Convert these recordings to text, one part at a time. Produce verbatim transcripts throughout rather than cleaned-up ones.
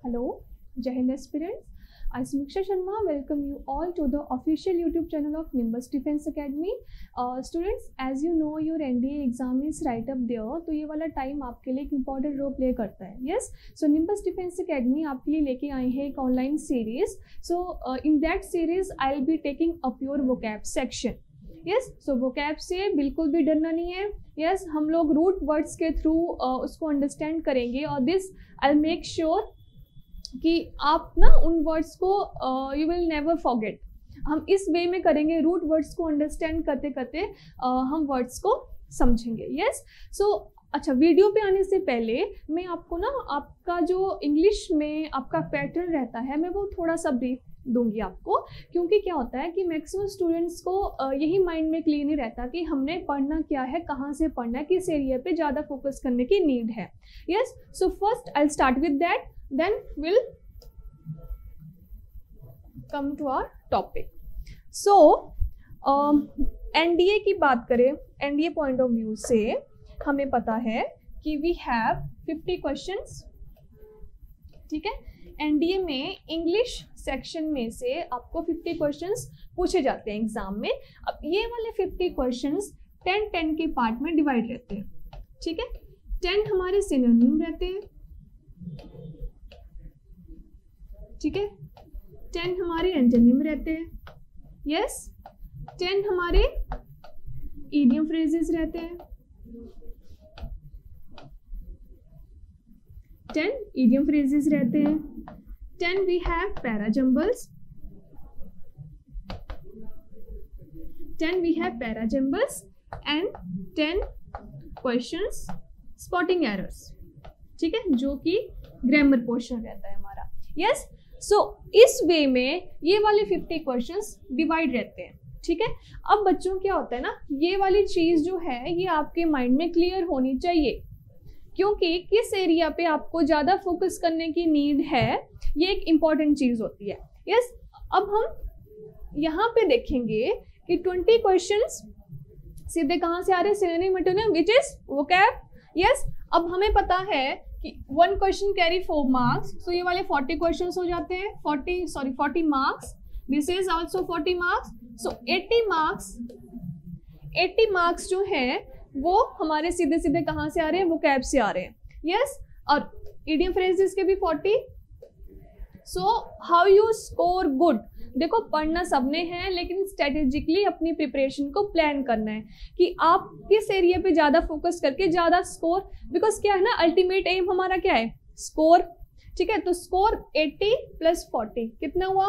Hello, Jai Hind aspirants. I Samiksha Sharma welcome you all to the official YouTube channel of Nimbus Defense Academy. Uh, students, as you know, your N D A exam is right up there. तो ये वाला time आपके लिए एक important role play करता है. Yes, so Nimbus Defense Academy आपके लिए लेके आए हैं एक online series. So uh, in that series, I'll be taking up your vocab section. Yes so vocab से बिल्कुल भी डरना नहीं है. यस yes, हम लोग रूट वर्ड्स के थ्रू uh, उसको अंडरस्टैंड करेंगे और दिस आई मेक श्योर कि आप ना उन वर्ड्स को यू विल नेवर फॉरगेट. हम इस वे में करेंगे, रूट वर्ड्स को अंडरस्टैंड करते करते uh, हम वर्ड्स को समझेंगे. यस सो अच्छा, वीडियो पे आने से पहले मैं आपको ना आपका जो इंग्लिश में आपका पैटर्न रहता है मैं वो थोड़ा सा ब्रीफ दूंगी आपको, क्योंकि क्या होता है कि मैक्सिमम स्टूडेंट्स को यही माइंड में क्लियर नहीं रहता कि हमने पढ़ना क्या है, कहाँ से पढ़ना है, किस एरिया पे ज़्यादा फोकस करने की नीड है. Yes so first I start with that, then will come to our topic. So NDA की बात करें, एनडीए पॉइंट ऑफ व्यू से हमें पता है कि वी हैव फिफ्टी क्वेश्चंस. ठीक है, एनडीए में इंग्लिश सेक्शन में से आपको फिफ्टी क्वेश्चंस पूछे जाते हैं एग्जाम में. अब ये वाले फिफ्टी क्वेश्चंस टेन टेन के पार्ट में डिवाइड रहते हैं. ठीक है, टेन हमारे सिनोनिम रहते हैं. ठीक है, टेन हमारे एंटोनिम रहते हैं. यस, टेन हमारे इडियम फ्रेजेस रहते हैं. टेन इडियम फ्रेजेस रहते हैं. Ten we have parajumbles. Ten we have parajumbles and ten questions spotting errors. ठीक है, जो कि ग्रामर पोर्शन रहता है हमारा. यस सो इस वे में ये वाले फिफ्टी क्वेश्चंस डिवाइड रहते हैं. ठीक है, अब बच्चों क्या होता है ना, ये वाली चीज जो है ये आपके माइंड में क्लियर होनी चाहिए, क्योंकि किस एरिया पे आपको ज़्यादा फोकस करने की नीड है ये एक इम्पॉर्टेंट चीज़ होती है. यस yes, अब हम यहाँ पे देखेंगे कि ट्वेंटी क्वेश्चंस सीधे कहाँ से आ रहे हैं, synonym antonym which is vocab. Yes, अब हमें पता है कि one question carry four marks, so ये वाले फोर्टी क्वेश्चंस हो जाते हैं, forty sorry forty marks. This is also forty marks. So eighty marks eighty marks जो है वो हमारे सीधे सीधे कहाँ से आ रहे हैं, वो कैब से आ रहे हैं. Yes yes? और इडियम फ्रेजेस के भी forty. So how you score good, देखो पढ़ना सबने है लेकिन स्ट्रेटेजिकली अपनी प्रिपरेशन को प्लान करना है कि आप किस एरिया पे ज़्यादा फोकस करके ज़्यादा स्कोर, बिकॉज क्या है ना, अल्टीमेट एम हमारा क्या है, स्कोर. ठीक है, तो स्कोर एट्टी प्लस फोर्टी कितना हुआ,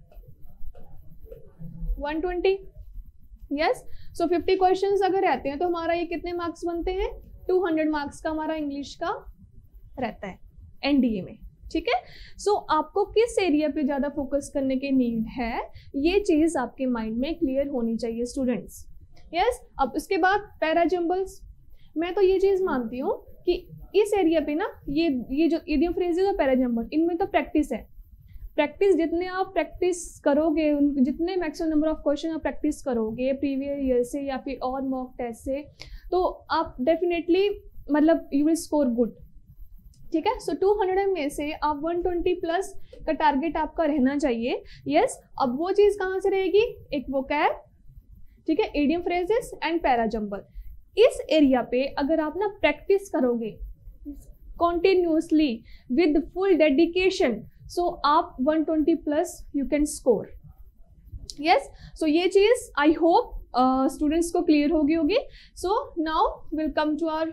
one twenty. Yes so fifty questions अगर रहते हैं तो हमारा ये कितने मार्क्स बनते हैं, टू हंड्रेड मार्क्स का हमारा इंग्लिश का रहता है एनडीए में. ठीक है, सो so, आपको किस एरिया पे ज़्यादा फोकस करने की नीड है ये चीज़ आपके माइंड में क्लियर होनी चाहिए स्टूडेंट्स. यस, अब उसके बाद पैराजम्बल्स, मैं तो ये चीज़ मानती हूँ कि इस एरिया पे ना ये ये जो इडियम फ्रेजेस और पैराजम्बल, इनमें तो प्रैक्टिस है. प्रैक्टिस जितने आप प्रैक्टिस करोगे, जितने मैक्सिमम नंबर ऑफ क्वेश्चन आप प्रैक्टिस करोगे प्रीवियस ईयर से या फिर और मॉक टेस्ट से, तो आप डेफिनेटली मतलब यू विल स्कोर गुड. ठीक है, सो टू हंड्रेड में से आप वन ट्वेंटी प्लस का टारगेट आपका रहना चाहिए. यस, अब वो चीज़ कहाँ से रहेगी, एक वोकैब, ठीक है, इडियम फ्रेजेस एंड पैराजम्बल. इस एरिया पे अगर आप ना प्रैक्टिस करोगे continuously with full dedication, so so, आप one twenty plus you can score. Yes, so ये चीज आई होप स्टूडेंट्स को क्लियर होगी होगी. So now will come to our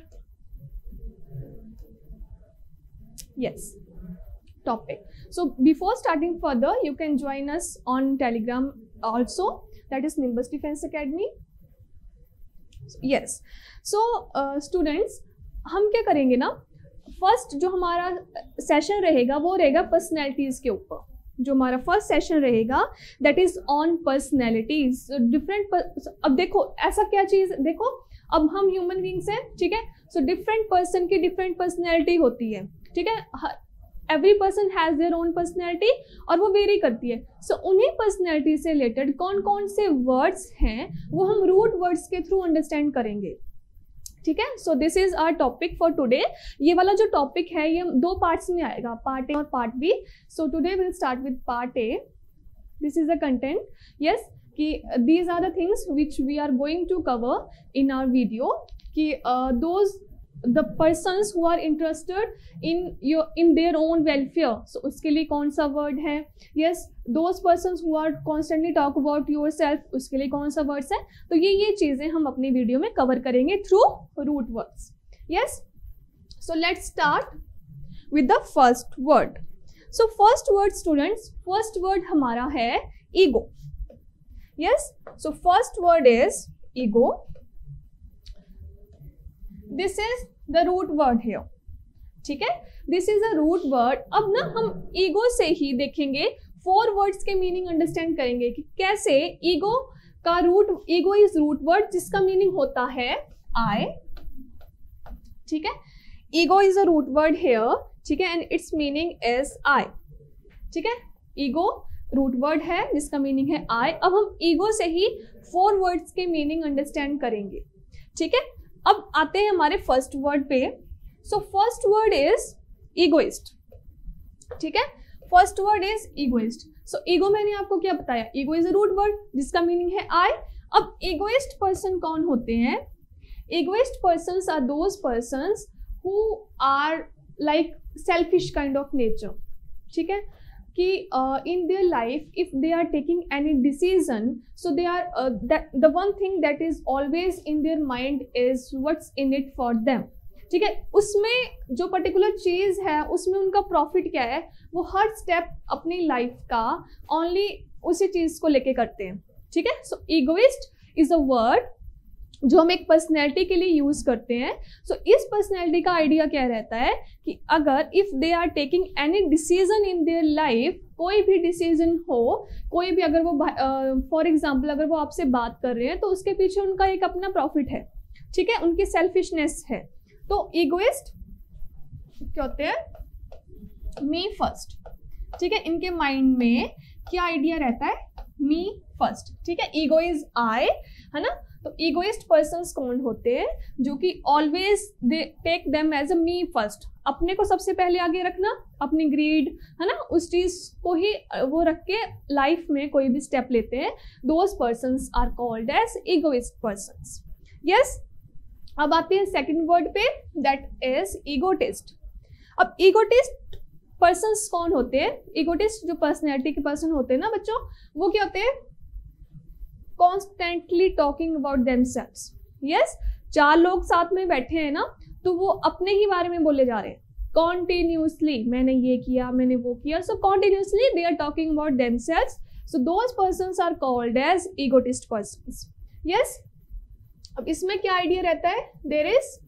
yes topic. So before starting further you can join us on Telegram also, that is Nimbus defence academy. Yes, so students हम क्या करेंगे ना, first जो हमारा session रहेगा वो रहेगा पर्सनैलिटीज़ के ऊपर. जो हमारा फर्स्ट सेशन रहेगा that is on personalities, different. अब देखो ऐसा क्या चीज़, देखो अब हम ह्यूमन बींग्स हैं. ठीक है, सो डिफरेंट पर्सन की डिफरेंट पर्सनैलिटी होती है. ठीक है, every person has their own personality और वो वेरी करती है. सो so, उन्हीं पर्सनैलिटी से रिलेटेड कौन कौन से वर्ड्स हैं वो हम रूट वर्ड्स के थ्रू अंडरस्टैंड करेंगे. ठीक है. So this is our topic for today. ये वाला जो टॉपिक है ये दो पार्ट्स में आएगा, पार्ट ए और part B. So today will start with part A. This is the content. Yes, कि these are the things which we are going to cover in our video. कि those the persons who are interested in your in their own welfare. So उसके लिए कौन सा word है. Yes, those persons who are constantly talk about yourself, उसके लिए कौन सा वर्ड्स है. तो ये ये चीजें हम अपनी वीडियो में कवर करेंगे through root words. Yes, so let's start with the first word. So first word students, first word हमारा है ego. Yes, so first word is ego. This is the root word here. ठीक है, this is a root word. अब ना हम ego से ही देखेंगे, फोर वर्ड्स के मीनिंग अंडरस्टैंड करेंगे कि कैसे ईगो का root, ego is root word जिसका मीनिंग होता है आई. ठीक है, ego is a root word here. ठीक है, and its meaning is I. ठीक है, ईगो रूट वर्ड है जिसका मीनिंग है आई. अब हम ईगो से ही फोर वर्ड्स के मीनिंग अंडरस्टैंड करेंगे. ठीक है, अब आते हैं हमारे फर्स्ट वर्ड पे. So first word is egoist. ठीक है, first word is egoist. So ego मैंने आपको क्या बताया, ego is a root word जिसका मीनिंग है आई. अब ईगोइस्ट पर्सन कौन होते हैं. Egoist persons are those persons who are like selfish kind of nature. ठीक है, कि in their life if they are taking any decision, so they are the one thing that is always in their mind is what's in it for them. ठीक है, उसमें जो particular चीज है उसमें उनका प्रॉफिट क्या है, वो हर स्टेप अपनी लाइफ का ओनली उसी चीज को लेके करते हैं. ठीक है, so egoist is a word जो हम एक पर्सनैलिटी के लिए यूज करते हैं. सो so, इस पर्सनैलिटी का आइडिया क्या रहता है कि अगर if they are taking any decision in their life, कोई भी डिसीजन हो, कोई भी, अगर वो फॉर uh, एग्जाम्पल अगर वो आपसे बात कर रहे हैं तो उसके पीछे उनका एक अपना प्रॉफिट है. ठीक है, उनकी सेल्फिशनेस है. तो ईगोइस्ट क्या होते हैं, मी फर्स्ट. ठीक है, इनके माइंड में क्या आइडिया रहता है, मी फर्स्ट. ठीक है, ईगो इज आई, है ना. तो ईगोइस्ट पर्सन्स कौन होते हैं, जो कि always they take them as a me first. अपने को सबसे पहले आगे रखना, अपनी ग्रीड, है ना, उस चीज को ही वो रख के लाइफ में कोई भी स्टेप लेते हैं. Those persons are called as egoist persons. Yes, अब आते हैं सेकंड वर्ड पे, दैट इज ईगोटिस्ट. अब ईगोटिस्ट पर्सन्स कौन होते हैं. ईगोटिस्ट जो पर्सनैलिटी के पर्सन होते हैं ना बच्चों, वो क्या होते हैं, constantly talking about themselves. Yes, चार लोग साथ में बैठे हैं ना, तो वो अपने ही बारे में बोले जा रहे हैं कॉन्टिन्यूसली, मैंने ये किया, मैंने वो किया. So continuously they are talking about themselves. So those persons are called as egotist persons. Yes, अब इसमें क्या आइडिया रहता है, there is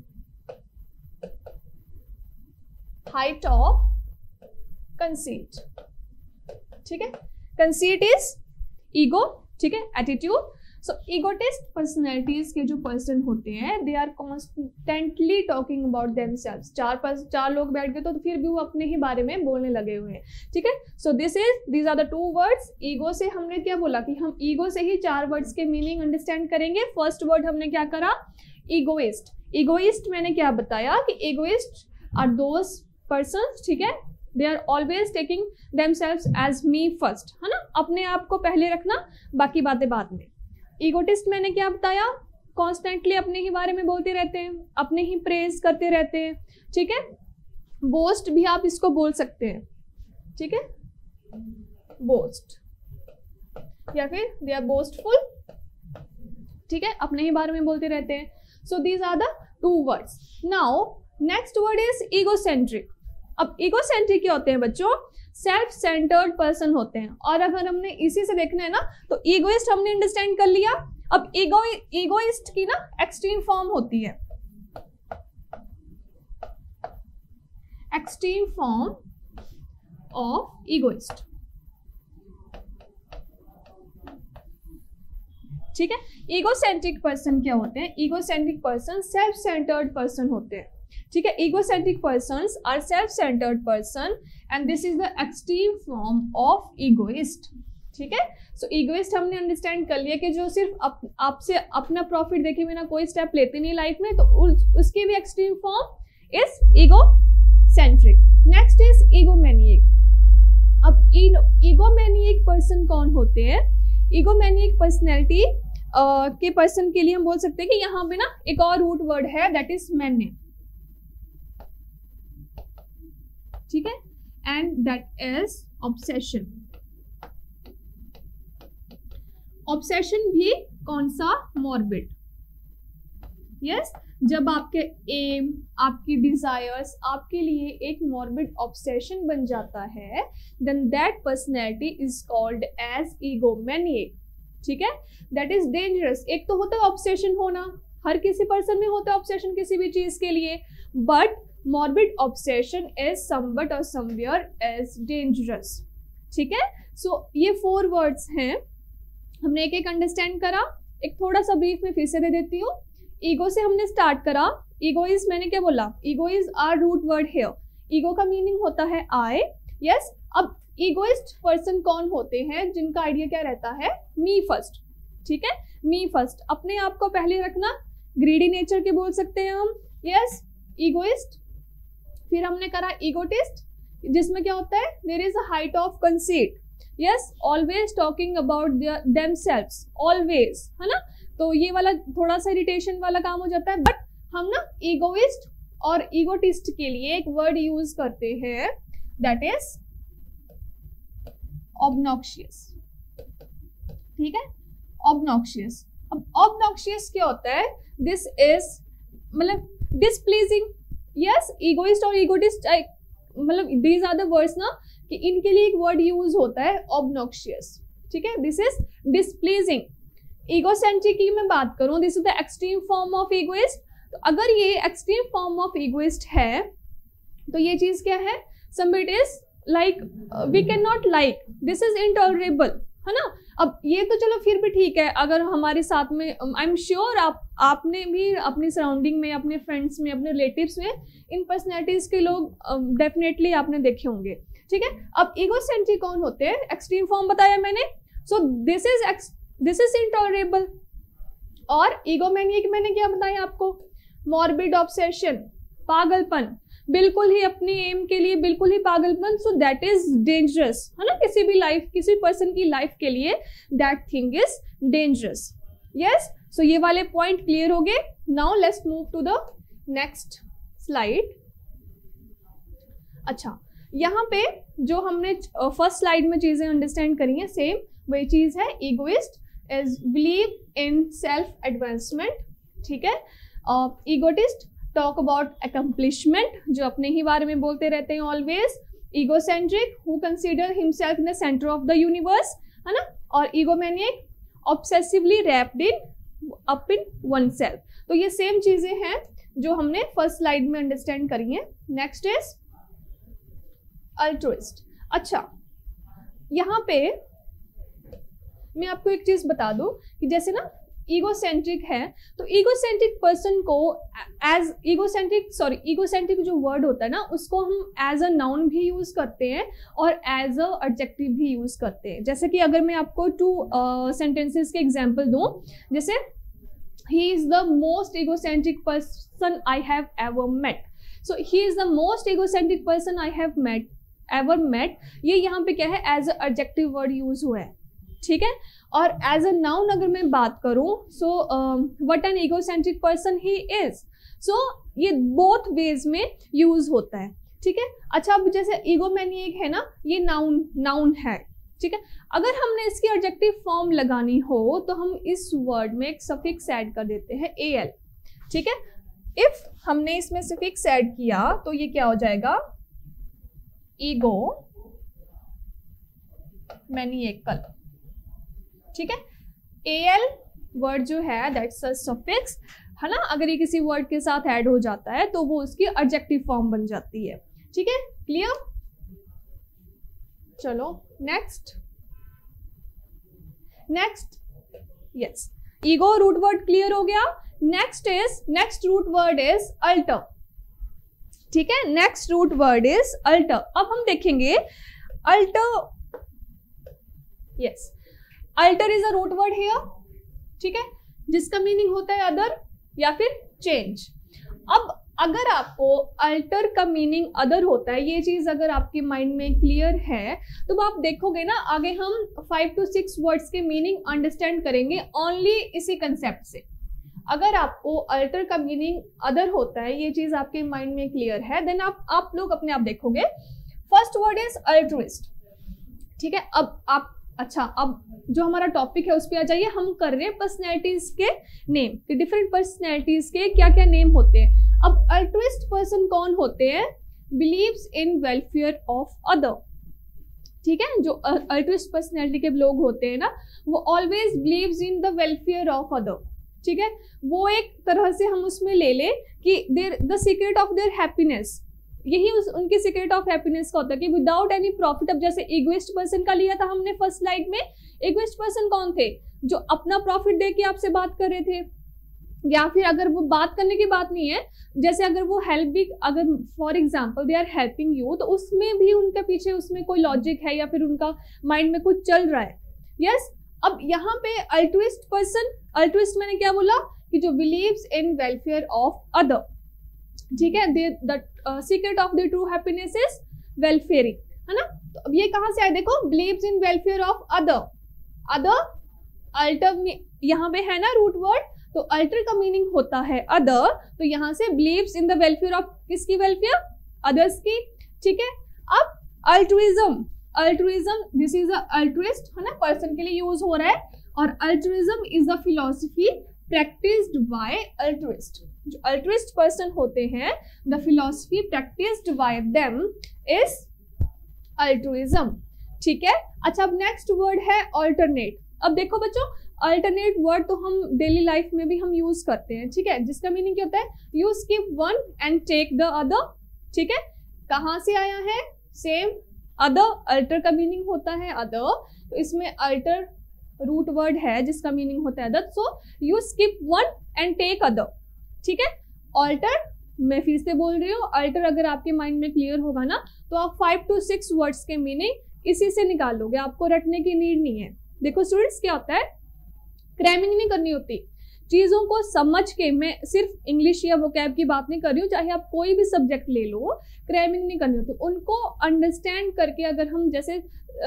height of conceit. ठीक है, कंसीट इज ईगो. ठीक है, एटीट्यूड. सो ईगोटिस्ट पर्सनैलिटीज के जो पर्सन होते हैं, they are constantly talking about themselves. चार चार लोग बैठ गए तो फिर भी वो अपने ही बारे में बोलने लगे हुए हैं. ठीक है, so this is these are the two words. Ego से हमने क्या बोला कि हम ईगो से ही चार वर्ड्स के मीनिंग अंडरस्टैंड करेंगे. फर्स्ट वर्ड हमने क्या करा, ईगोइस्ट. ईगोइस्ट मैंने क्या बताया कि ईगोइस्ट आर दोज पर्सन्स, ठीक है, they are always taking themselves as me first, है ना, अपने आप को पहले रखना, बाकी बातें बाद में. ईगोटिस्ट मैंने क्या बताया, कॉन्स्टेंटली अपने ही बारे में बोलते रहते हैं, अपने ही प्रेज करते रहते हैं. ठीक है, बोस्ट भी आप इसको बोल सकते हैं. ठीक है, बोस्ट, या फिर दे आर बोस्टफुल. ठीक है, अपने ही बारे में बोलते रहते हैं. So these are the two words. Now next word is egocentric. अब ईगोसेंट्रिक क्या होते हैं बच्चों, सेल्फ सेंटर्ड पर्सन होते हैं. और अगर हमने इसी से देखना है ना, तो ईगोइस्ट हमने अंडरस्टैंड कर लिया. अब ईगो ईगोइस्ट की ना एक्सट्रीम फॉर्म होती है, एक्सट्रीम फॉर्म ऑफ ईगोइस्ट. ठीक है, ईगोसेंट्रिक पर्सन क्या होते हैं, egocentric person self centred person होते हैं. ठीक है, egocentric persons are self-centered person and this is the extreme form of egoist. ठीक है। सो ईगोइस्ट हमने अंडरस्टैंड कर लिया कि जो सिर्फ अप, आपसे अपना प्रॉफिट देखे बिना कोई स्टेप लेते नहीं लाइफ में, तो उस, उसकी भी extreme form is egocentric. Next is egomaniac. अब ईगोमैनिएक पर्सन कौन होते हैं? ईगोमैनिएक पर्सनैलिटी के पर्सन के लिए हम बोल सकते हैं कि यहाँ पे ना एक और रूट वर्ड है, दैट इज मैने, ठीक है, and that is obsession. Obsession भी कौन सा? मॉर्बिड। यस, जब आपके एम, आपकी डिजायर्स आपके लिए एक मॉर्बिड ऑब्सेशन बन जाता है, then that personality is called as egomaniac, ठीक है। That is dangerous. एक तो होता है ऑब्सेशन होना, हर किसी पर्सन में होता है ऑब्सेशन किसी भी चीज के लिए, but morbid obsession is somewhat और समवेयर एज डेंजरस, ठीक है। सो so, ये फोर वर्ड्स हैं, हमने एक एक अंडरस्टैंड करा। एक थोड़ा सा ब्रीफ में फिर से दे देती हूँ। ईगो से हमने स्टार्ट करा। ईगो इज, मैंने क्या बोला? Ego is are root word here. Ego का मीनिंग होता है आई। यस, अब ईगोइस्ट पर्सन कौन होते हैं? जिनका आइडिया क्या रहता है? मी फर्स्ट, ठीक है, मी फर्स्ट। अपने आप को पहले रखना, ग्रीडी नेचर के बोल सकते हैं हम। Yes, egoist. फिर हमने करा ईगोटिस्ट, जिसमें क्या होता है? There is a height of conceit. Yes, always talking about themselves, always, है ना। तो ये वाला थोड़ा सा इरिटेशन वाला काम हो जाता है, बट हम ना ईगोइस्ट और ईगोटिस्ट के लिए एक वर्ड यूज करते हैं, दैट इज ऑब्नॉक्शियस, ठीक है, ऑब्नॉक्शियस। अब ऑब्नॉक्शियस क्या होता है? दिस इज मतलब डिसप्लीजिंग। यस, ईगोइस्ट और ईगोटिस्ट मतलब दीज आर द वर्ड्स ना, कि इनके लिए एक वर्ड यूज होता है ऑब्नॉक्शियस, ठीक है। This is डिसप्लीजिंग। ईगोसेंट्रिक की मैं बात करूं, this is the extreme form of egoist. तो अगर ये एक्सट्रीम फॉर्म ऑफ ईगोइस्ट है, तो ये चीज क्या है? Somebody is like we can not like, this is intolerable, है ना। अब ये तो चलो फिर भी ठीक है, अगर हमारे साथ में, आई एम श्योर आप आपने भी अपनी सराउंडिंग में, अपने फ्रेंड्स में, अपने रिलेटिव्स में इन पर्सनैलिटीज के लोग डेफिनेटली uh, आपने देखे होंगे, ठीक है। अब ईगोसेंट्रिक कौन होते हैं? एक्सट्रीम फॉर्म बताया मैंने। So this is this is intolerable. और ईगोमैनिएक मैंने क्या बताया आपको? मॉर्बिड ऑब्सेशन, पागलपन, बिल्कुल ही अपने एम के लिए बिल्कुल ही पागलपन। सो दैट इज डेंजरस, है ना। किसी भी लाइफ, किसी पर्सन की लाइफ के लिए that thing is dangerous. Yes, so ये वाले पॉइंट क्लियर हो गए। Now let's move to the next slide. अच्छा, यहाँ पे जो हमने फर्स्ट स्लाइड में चीजें अंडरस्टैंड करी हैं, सेम वही चीज है। Egoist is believe in self advancement, ठीक है। ईगोटिस्ट टॉक अबाउट अकम्प्लिशमेंट, जो अपने ही बारे में बोलते रहते हैं always. Egocentric, who consider himself in the centre of the universe, है ना। और egomaniac, obsessively wrapped in up in one self. तो ये सेम चीजें हैं जो हमने फर्स्ट स्लाइड में अंडरस्टैंड करी हैं। Next is altruist. अच्छा, यहाँ पे मैं आपको एक चीज बता दूं कि जैसे ना ईगोसेंट्रिक है, तो ईगोसेंट्रिक पर्सन को एज ईगोसेंट्रिक सॉरी ईगोसेंट्रिक जो वर्ड होता है ना, उसको हम एज अ नाउन भी यूज करते हैं और एज अ एडजेक्टिव भी यूज करते हैं। जैसे कि अगर मैं आपको टू सेंटेंसेस के एग्जांपल दूं, जैसे he is the most egocentric person I have ever met. So he is the most egocentric person I have met ever met. ये यहाँ पे क्या है? As a adjective word use हुआ है, ठीक है। और एज अ नाउन अगर मैं बात करूं, so what an egocentric person he is. So ये बोथ वेज में यूज होता है, ठीक है। अच्छा, अब जैसे ईगोमैनिएक है ना, ये नाउन नाउन है, ठीक है। अगर हमने इसकी एडजेक्टिव फॉर्म लगानी हो तो हम इस वर्ड में एक सफिक्स ऐड कर देते हैं, ए एल, ठीक है। इफ हमने इसमें सफिक्स ऐड किया तो ये क्या हो जाएगा? ईगो मैनिएकल, ठीक है। एल वर्ड जो है दैट्स अ सफिक्स, है ना। अगर ये किसी वर्ड के साथ ऐड हो जाता है तो वो उसकी एडजेक्टिव फॉर्म बन जाती है, ठीक है। क्लियर? चलो next next yes, ego root word clear हो गया। Next is next root word is alter, ठीक है। Next root word is alter. अब हम देखेंगे alter yes, alter is a root word here, ठीक है, जिसका मीनिंग होता है अदर या फिर चेंज। अब अगर आपको अल्टर का मीनिंग अदर होता है, ये चीज अगर आपके माइंड में क्लियर है, तो आप देखोगे ना आगे हम फाइव टू सिक्स वर्ड्स के मीनिंग अंडरस्टैंड करेंगे ओनली इसी कंसेप्ट से। अगर आपको अल्टर का मीनिंग अदर होता है, ये चीज आपके माइंड में क्लियर है, देन आप आप लोग अपने आप देखोगे। फर्स्ट वर्ड इज अल्ट्रुइस्ट, ठीक है। अब आप अच्छा, अब जो हमारा टॉपिक है उस पर आ जाइए। हम कर रहे हैं पर्सनैलिटीज के नेम, कि डिफरेंट पर्सनैलिटीज के क्या क्या नेम होते हैं। अब अल्ट्रुइस्ट पर्सन कौन होते हैं? Believes in welfare of other, ठीक है। जो अल्ट्रुइस्ट पर्सनैलिटी के लोग होते हैं ना, वो always believes in the welfare of other, ठीक है। वो एक तरह से हम उसमें ले ले कि there the secret of their happiness, यही उस उनकी सीक्रेट ऑफ हैप्पीनेस का होता है कि विदाउट एनी प्रॉफिट। अब जैसे इगोइस्ट पर्सन का लिया था हमने फर्स्ट स्लाइड में, इगोइस्ट पर्सन कौन थे? जो अपना प्रॉफिट दे के आपसे बात कर रहे थे, या फिर अगर वो बात करने की बात नहीं है, जैसे अगर वो हेल्प भी, अगर for example they are helping you, तो उसमें भी उनके पीछे उसमें कोई लॉजिक है या फिर उनका माइंड में कुछ चल रहा है। Yes yes? अब यहाँ पे अल्ट्रुइस्ट पर्सन, अल्ट्रुइस्ट मैंने क्या बोला कि जो believes in welfare of other, ठीक है। The secret of the true happiness is welfaring, है ना। तो अब ये कहाँ से आया देखो, believes in welfare of other, other alter यहाँ पे है ना रूट वर्ड, तो अल्टर का मीनिंग होता है अदर, तो यहाँ से believes in the welfare of किसकी वेलफेयर? अदर्स की, ठीक है। अब altruism, altruism this is a altruist, है ना, पर्सन के लिए यूज हो रहा है। और altruism is the philosophy practised by altruist, जो अल्ट्रुइस्ट पर्सन होते हैं, the philosophy practised by them is altruism, ठीक है। अच्छा, अब नेक्स्ट वर्ड है अल्टरनेट। अब देखो बच्चों, अल्टरनेट वर्ड तो हम डेली लाइफ में भी हम यूज करते हैं, ठीक है, जिसका मीनिंग क्या होता है? You skip one and take the other, ठीक है। कहाँ से आया है? सेम, अदर, अल्टर का मीनिंग होता है अदर, तो इसमें अल्टर रूट वर्ड है जिसका मीनिंग होता है other, so you skip one and take other, ठीक है। अल्टर, मैं फिर से बोल रही हूँ, अल्टर अगर आपके माइंड में क्लियर होगा ना, तो आप फाइव टू सिक्स वर्ड्स के मीनिंग इसी से निकाल लोगे, आपको रटने की नीड नहीं है। देखो स्टूडेंट्स, क्या होता है, क्रैमिंग नहीं करनी होती, चीजों को समझ के, मैं सिर्फ इंग्लिश या वोकैब की बात नहीं कर रही हूँ, चाहे आप कोई भी सब्जेक्ट ले लो, क्रैमिंग नहीं करनी होती। उनको अंडरस्टैंड करके अगर हम जैसे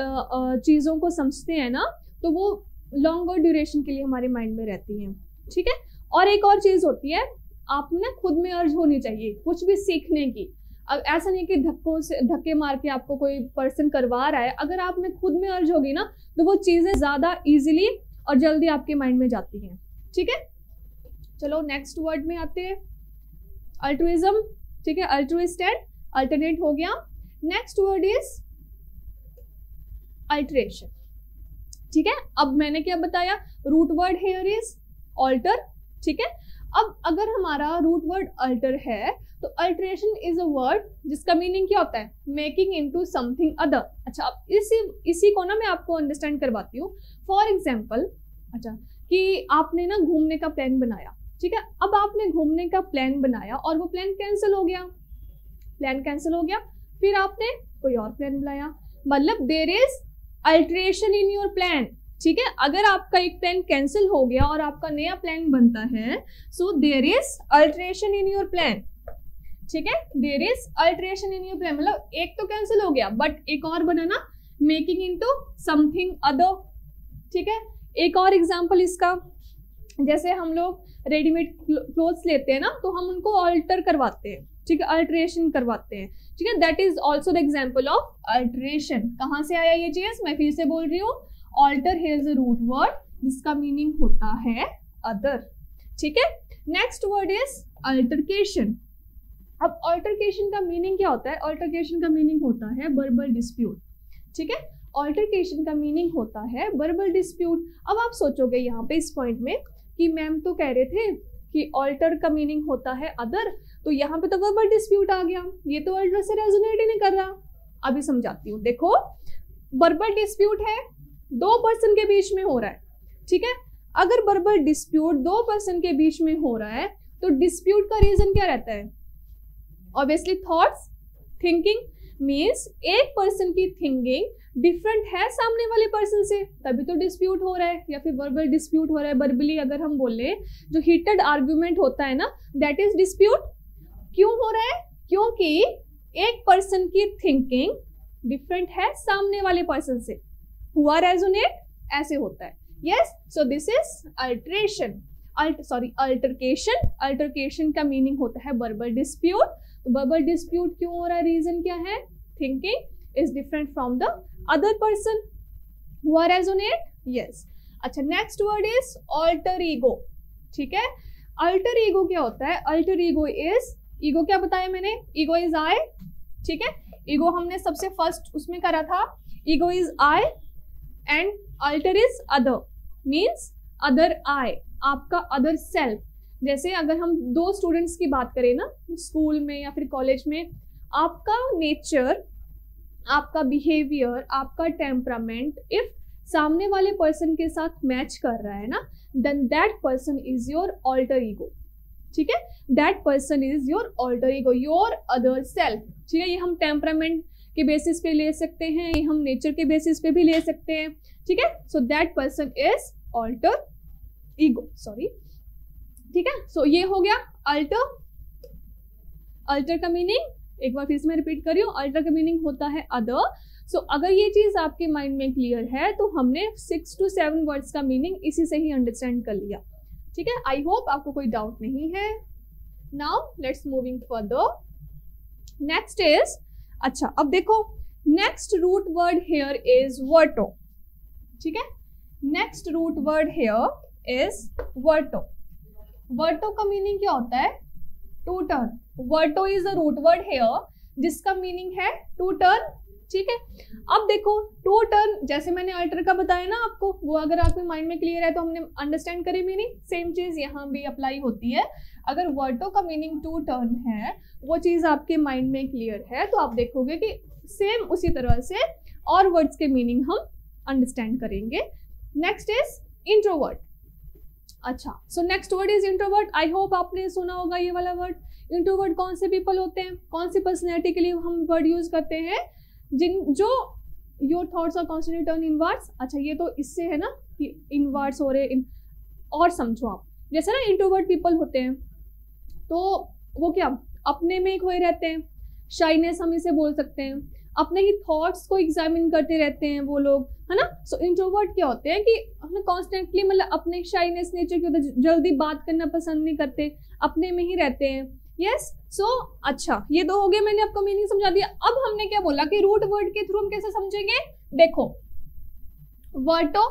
चीजों को समझते हैं ना, तो वो लॉन्गर ड्यूरेशन के लिए हमारे माइंड में रहती हैं, ठीक है। और एक और चीज होती है, आप ना खुद में अर्ज होनी चाहिए कुछ भी सीखने की। ऐसा नहीं कि धक्कों से धक्के मार के आपको कोई पर्सन करवा रहा है, अगर आप में खुद में अर्ज होगी ना, तो वो चीजें ज्यादा इजीली और जल्दी आपके माइंड में जाती हैं, ठीक है। चलो नेक्स्ट वर्ड में आते हैं, अल्ट्रुइज्म, ठीक है, अल्ट्रुइस्ट एंड अल्टरनेट हो गया। नेक्स्ट वर्ड इज अल्टरेशन, ठीक है। अब मैंने क्या बताया, root word here is alter, ठीक है। अब अगर हमारा रूट वर्ड अल्टर है, तो अल्टरेशन इज अ वर्ड जिसका मीनिंग क्या होता है? Making into something other. अच्छा, अब इसी इसी को ना मैं आपको अंडरस्टैंड करवाती हूँ। फॉर एग्जाम्पल, अच्छा, कि आपने ना घूमने का प्लान बनाया, ठीक है। अब आपने घूमने का प्लान बनाया और वो प्लान कैंसिल हो गया, प्लान कैंसिल हो गया, फिर आपने कोई और प्लान बनाया, मतलब there is alteration in your plan, ठीक है। अगर आपका एक प्लान कैंसिल हो गया और आपका नया प्लान बनता है, so there is alteration in your plan, ठीक है। There is alteration in your plan, मतलब एक तो कैंसिल हो गया बट एक और बना ना, मेकिंग इनटू समथिंग अदर, ठीक है। एक और एग्जांपल इसका, जैसे हम लोग रेडीमेड क्लोथ्स लेते हैं ना, तो हम उनको अल्टर करवाते हैं, ठीक है, अल्टरेशन करवाते हैं, ठीक है। That is also the example of alteration. कहाँ से आया ये चीज? मैं फिर से बोल रही हूँ, alter here is a root word जिसका मीनिंग होता है अदर, ठीक है। Next word is altercation. अब अल्टरकेशन का मीनिंग क्या होता है? अल्टरकेशन का मीनिंग होता है वर्बल डिस्प्यूट, ठीक है। अल्टरकेशन का मीनिंग होता है वर्बल डिस्प्यूट। अब आप सोचोगे यहाँ पे इस पॉइंट में कि मैम तो कह रहे थे कि अल्टर का मीनिंग होता है अदर, तो यहाँ पे तो वर्बल डिस्प्यूट आ गया, ये तो अल्टर से रेजोनेट ही नहीं कर रहा। अभी समझाती हूँ, देखो वर्बल डिस्प्यूट है, दो पर्सन के बीच में हो रहा है, ठीक है। अगर वर्बल डिस्प्यूट दो पर्सन के बीच में हो रहा है, तो डिस्प्यूट का रीजन क्या रहता है? ऑब्वियसली थॉट्स, थिंकिंग, मीन्स एक पर्सन की थिंकिंग डिफरेंट है सामने वाले पर्सन से, तभी तो डिस्प्यूट हो रहा है या फिर वर्बल डिस्प्यूट हो रहा है। वर्बली अगर हम बोले जो हीटेड आर्ग्यूमेंट होता है ना, दैट इज डिस्प्यूट। क्यों हो रहा है? क्योंकि एक पर्सन की थिंकिंग डिफरेंट है सामने वाले पर्सन से। हुआ रेजोनेट? ऐसे होता है। Yes, so this is alteration, sorry altercation. Altercation का मीनिंग होता है वर्बल डिस्प्यूट। तो वर्बल डिस्प्यूट क्यों हो रहा है? रीजन क्या है? Thinking is different from the other person. हुआ रेजोनेट? यस। अच्छा, next word is alter ego. ठीक है, अल्टर ईगो क्या होता है? अल्टर ईगो इज, ईगो क्या बताया मैंने? Ego is I. ठीक है, ईगो हमने सबसे फर्स्ट उसमें करा था। Ego is I and alter is other, means other I, आपका अदर सेल्फ। जैसे अगर हम दो स्टूडेंट्स की बात करें ना, स्कूल में या फिर कॉलेज में, आपका नेचर, आपका बिहेवियर, आपका टेम्परामेंट इफ सामने वाले पर्सन के साथ मैच कर रहा है ना, then that person is your alter ego. ठीक है, that person is your alter ego, your other self. ठीक है, ये हम टेम्परामेंट के बेसिस पे ले सकते हैं, ये हम नेचर के बेसिस पे भी ले सकते हैं। ठीक है, so that person is alter ego, sorry. ठीक है, सो ये हो गया अल्टर। अल्टर का मीनिंग एक बार फिर से मैं रिपीट कर रही हूँ, अल्टर का मीनिंग होता है अदर। सो so, अगर ये चीज आपके माइंड में क्लियर है तो हमने सिक्स टू सेवन वर्ड्स का मीनिंग इसी से ही अंडरस्टैंड कर लिया। ठीक है, आई होप आपको कोई डाउट नहीं है। Now let's moving further. Next is, अच्छा अब देखो, next root word here is verto. ठीक है, next root word here is verto. Verto का मीनिंग क्या होता है? To turn. Verto is a root word here जिसका मीनिंग है टू टर्न। ठीक है, अब देखो टू टर्न, जैसे मैंने अल्टर का बताया ना आपको, वो अगर आपके माइंड में क्लियर है तो हमने अंडरस्टैंड करे मीनिंग। सेम चीज यहाँ भी अप्लाई होती है। अगर वर्टो का मीनिंग टू टर्न है, वो चीज आपके माइंड में क्लियर है, तो आप देखोगे कि सेम उसी तरह से और वर्ड्स के मीनिंग हम अंडरस्टैंड करेंगे। Next is introvert. अच्छा, so next word is introvert. I hope आपने सुना होगा ये वाला वर्ड। इंट्रोवर्ट कौन से पीपल होते हैं, कौन सी पर्सनैलिटी के लिए हम वर्ड यूज करते हैं? जिन जो your thoughts are constantly turn inwards. अच्छा, ये तो इससे है ना कि इनवर्ड्स हो रहे इन, और समझो आप, जैसे ना इंट्रोवर्ट पीपल होते हैं तो वो क्या अपने में ही खोए रहते हैं, शाइनेस हम इसे बोल सकते हैं, अपने ही थॉट्स को एग्जामिन करते रहते हैं वो लोग, है ना। सो इंट्रोवर्ट क्या होते हैं कि हमें कॉन्स्टेंटली, मतलब अपने शाइनेस नेचर के होते, जल्दी बात करना पसंद नहीं करते, अपने में ही रहते हैं। यस, सो अच्छा, ये दो हो गए, मैंने आपको मीनिंग समझा दिया। अब हमने क्या बोला कि रूट वर्ड के थ्रू हम कैसे समझेंगे? देखो, वर्टो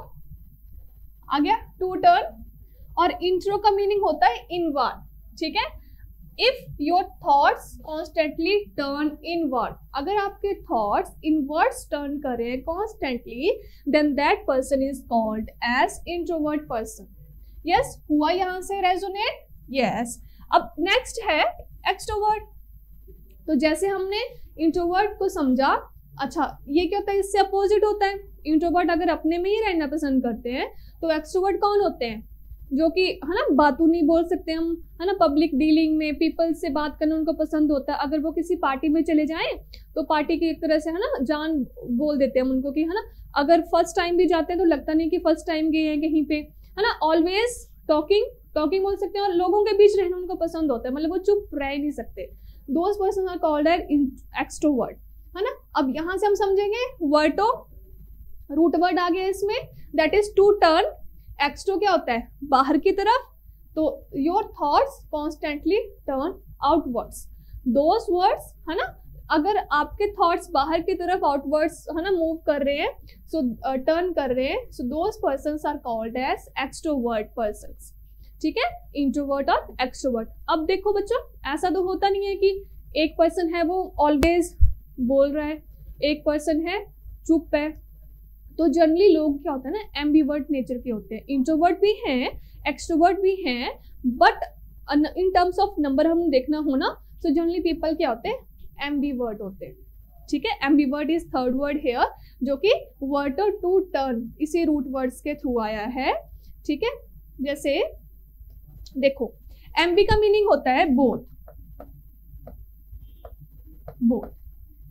आ गया, टू टर्न, और इंट्रो का मीनिंग होता है इनवर्ड। ठीक है, if your thoughts constantly turn inward, अगर आपके थॉट्स इनवर्ड्स टर्न करें constantly, then that person is called as introvert person. Yes, हुआ यहां से रेजोनेट? यस। अब नेक्स्ट है एक्सट्रोवर्ट। तो जैसे हमने इंट्रोवर्ट को समझा, अच्छा ये क्या होता है? इससे अपोजिट होता है। इंट्रोवर्ट अगर अपने में ही रहना पसंद करते हैं, तो एक्सट्रोवर्ट कौन होते हैं? जो कि है ना बातू नहीं बोल सकते हम, है ना, पब्लिक डीलिंग में पीपल से बात करना उनको पसंद होता है। अगर वो किसी पार्टी में चले जाएं तो पार्टी की एक तरह से, है ना, जान बोल देते हैं हम उनको कि, है ना, अगर फर्स्ट टाइम भी जाते हैं तो लगता नहीं कि फर्स्ट टाइम गए हैं कहीं पे, है ना। ऑलवेज टॉकिंग टॉकिंग बोल सकते हैं, और लोगों के बीच रहना उनको पसंद होता है, मतलब वो चुप रह नहीं सकते। Those persons are called as extrovert, है ना। अब यहां से हम समझेंगे वर्टो, रूट वर्ड आ गया इसमें, that is to turn. Extro क्या होता है? बाहर की तरफ। तो your thoughts constantly turn outwards. Those words, है ना, अगर आपके थॉट्स बाहर की तरफ आउटवर्ड्स, है ना, मूव कर रहे हैं, सो टर्न कर रहे हैं, so those persons are called as extrovert persons. ठीक है, इंट्रोवर्ट और एक्सट्रोवर्ट। अब देखो बच्चों, ऐसा तो होता नहीं है कि एक पर्सन है वो ऑलवेज बोल रहा है, एक पर्सन है चुप है। तो जनरली लोग क्या होता है ना, एम्बिवर्ट नेचर के होते हैं। इंट्रोवर्ट भी हैं, एक्सट्रोवर्ट भी हैं, but in terms of number हम देखना हो ना, तो जनरली पीपल क्या होते हैं? एम्बिवर्ट होते हैं। ठीक है, ambivert is third word here, जो कि वर्टो टू टर्न इसी रूट वर्ड्स के थ्रू आया है। ठीक है, जैसे देखो, एम्बी का मीनिंग होता है बोथ, बोथ।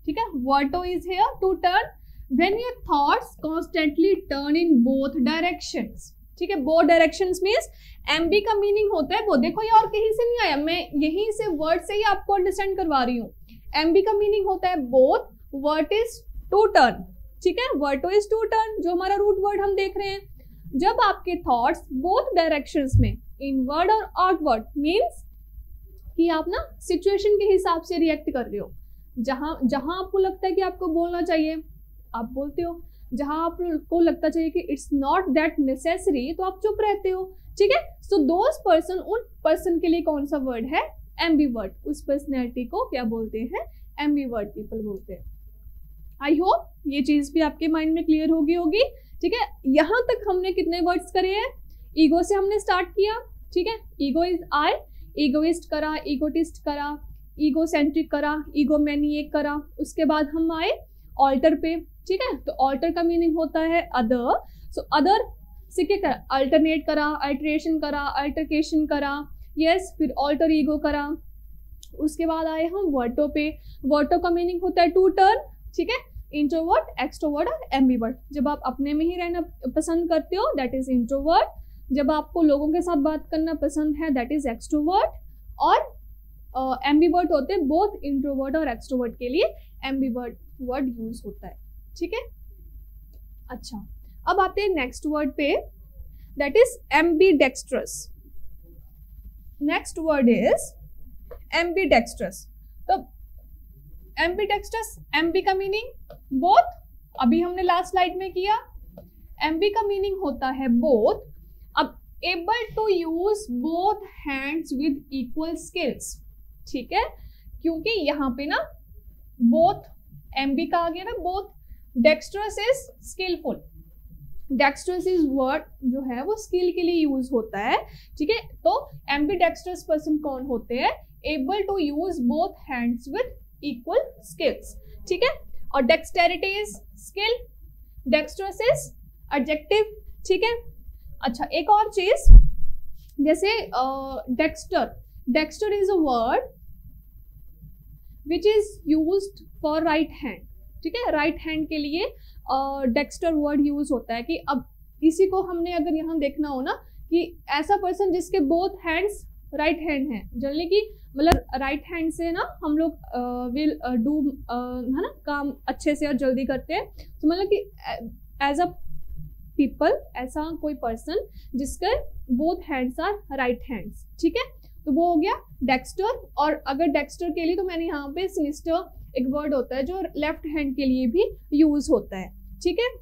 ठीक है, verto is here to turn when your thoughts constantly turn in both directions. ठीक है, बोथ डायरेक्शंस मींस एमबी का मीनिंग होता है वो, देखो ये और कहीं से नहीं आया, मैं यहीं से वर्ड से ही आपको अंडरस्टैंड करवा रही हूँ। एमबी का मीनिंग होता है both, vert is to turn. ठीक है, वर्टो इज टू टर्न, जो हमारा रूट वर्ड हम देख रहे हैं। जब आपके थॉट्स बोथ डायरेक्शंस में, इनवर्ड और आउटवर्ड, मींस कि आप ना सिचुएशन के हिसाब से रिएक्ट कर रहे हो। जहां जहां आपको लगता है कि आपको बोलना चाहिए आप बोलते हो, जहां आपको लगता चाहिए कि इट्स नॉट दैट नेसेसरी तो आप चुप रहते हो। ठीक है, सो दोस पर्सन, उन पर्सन के लिए कौन सा वर्ड है? एम्बीवर्ट। उस पर्सनैलिटी को क्या बोलते हैं? एम्बीवर्ट पीपल बोलते हैं। आई होप ये चीज भी आपके माइंड में क्लियर होगी होगी ठीक है, यहां तक हमने कितने वर्ड्स करे हैं? ईगो से हमने स्टार्ट किया। ठीक है, ईगो इज आई, ईगोइस्ट करा, ईगोटिस्ट करा, ईगो सेंट्रिक करा, ईगो मैनिएक करा। उसके बाद हम आए ऑल्टर पे। ठीक है, तो ऑल्टर का मीनिंग होता है अदर। सो अदर से क्या करा? अल्टरनेट करा, अल्टरेशन करा, अल्टरकेशन करा, यस, फिर ऑल्टर ईगो करा। उसके बाद आए हम वर्टो पे। वर्टो का मीनिंग होता है टू टर्न। ठीक है, इंट्रोवर्ट, एक्सट्रोवर्ट और एम्बीवर्ट। जब आप अपने में ही रहना पसंद करते हो दैट इज इंट्रोवर्ट, जब आपको लोगों के साथ बात करना पसंद है दैट इज एक्सट्रोवर्ट, और एम्बीवर्ट होते हैं बोथ इंट्रोवर्ट और एक्सट्रोवर्ट के लिए एम्बीवर्ट वर्ड यूज होता है। ठीक है, अच्छा अब आते हैं नेक्स्ट वर्ड पे, that is ambidextrous. Next word is ambidextrous. तो एम्बीडेक्स्ट्रस, एम्बी का मीनिंग बोथ, अभी हमने लास्ट स्लाइड में किया। एम्बी का मीनिंग होता है बोथ। अब able to use both hands with equal skills. ठीक है, क्योंकि यहाँ पे ना बोथ, एम्बी का आ गया ना both, dextrous is skilful. Dextrous is word जो है वो स्किल के लिए यूज होता है। ठीक है, तो एम्बीडेक्स्ट्रस पर्सन कौन होते हैं? Able to use both hands with equal skills. ठीक है, और dexterity is skill, dextrous is adjective. ठीक है, अच्छा एक और चीज, जैसे dexter, dexter is a word which is used for right hand. ठीक है, राइट हैंड के लिए डेक्स्टर वर्ड यूज होता है। कि अब इसी को हमने अगर यहाँ देखना हो ना कि ऐसा पर्सन जिसके बोथ हैंड्स राइट हैंड है, जनरली की मतलब राइट हैंड से ना हम लोग विल डू है ना काम अच्छे से और जल्दी करते हैं। तो मतलब कि एज अ पीपल, ऐसा कोई पर्सन जिसके both hands are right hands. ठीक है, तो वो हो गया डेक्स्टर। और अगर डेक्स्टर के लिए तो मैंने यहाँ पे सिनिस्टर एक वर्ड होता है जो लेफ्ट हैंड के लिए भी यूज होता है। ठीक है,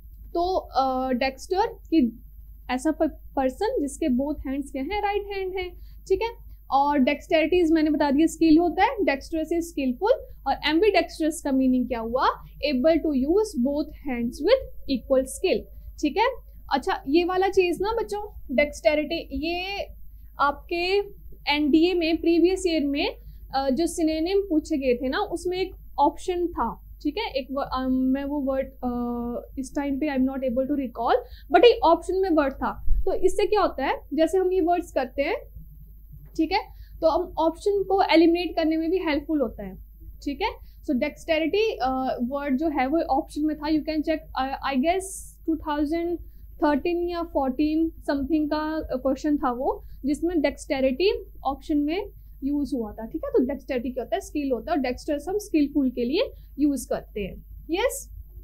तो डेक्स्टर की ऐसा पर्सन जिसके बोथ हैंड्स क्या है? राइट हैंड है। ठीक है, और डेक्सटेरिटीज मैंने बता दिया स्किल होता है, डेक्स्ट्रस इज स्किलफुल, और एम्बीडेक्स्ट्रस का मीनिंग क्या हुआ? Able to use both hands with equal skill. ठीक है, अच्छा ये वाला चीज ना बच्चों, डेक्सटेरिटी, ये आपके एनडीए में प्रीवियस ईयर में जो सिनोनिम पूछे गए थे ना उसमें एक ऑप्शन था। ठीक है, एक uh, मैं वो वर्ड इस टाइम पे I am not able to recall, but एक ऑप्शन में वर्ड था। तो इससे क्या होता है, जैसे हम ये वर्ड्स करते हैं, ठीक है, तो हम ऑप्शन को एलिमिनेट करने में भी हेल्पफुल होता है। ठीक है, सो डेक्सटेरिटी वर्ड जो है वो ऑप्शन में था। You can check, I guess two thousand thirteen या फोर्टीन समथिंग का क्वेश्चन था वो, जिसमें डेक्सटेरिटी ऑप्शन में यूज हुआ था। ठीक है, तो डेक्सटेरिटी क्या होता है? स्किल होता है, और डेक्स्टर्स हम स्किलफुल के लिए यूज करते हैं। Yes,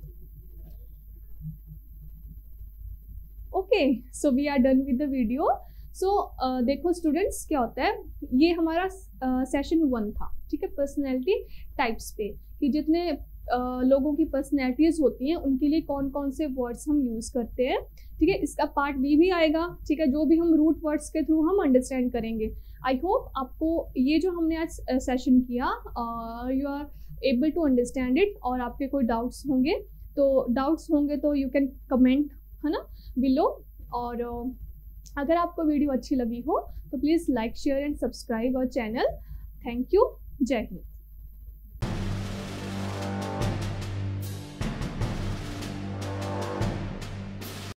okay, so we are done with the video. So देखो स्टूडेंट्स, क्या होता है, ये हमारा सेशन uh, वन था। ठीक है, पर्सनैलिटी टाइप्स पे, कि जितने uh, लोगों की पर्सनैलिटीज होती हैं उनके लिए कौन कौन से वर्ड्स हम यूज करते हैं। ठीक है, इसका पार्ट बी भी आएगा। ठीक है, जो भी हम रूट वर्ड्स के थ्रू हम अंडरस्टैंड करेंगे। आई होप आपको ये जो हमने आज सेशन किया you are able to understand it, और आपके कोई डाउट्स होंगे तो डाउट्स होंगे तो यू कैन कमेंट, है ना, बिलो। और uh, अगर आपको वीडियो अच्छी लगी हो तो please like, share and subscribe our channel. Thank you, जय हिंद।